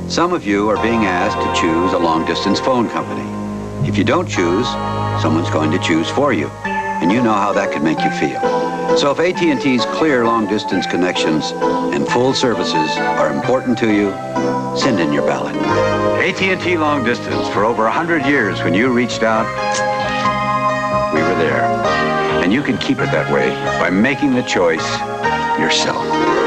Some of you are being asked to choose a long-distance phone company. If you don't choose, someone's going to choose for you, and you know how that could make you feel. So if AT&T's clear long-distance connections and full services are important to you, send in your ballot. AT&T Long Distance, for over 100 years, when you reached out, we were there. And you can keep it that way by making the choice yourself.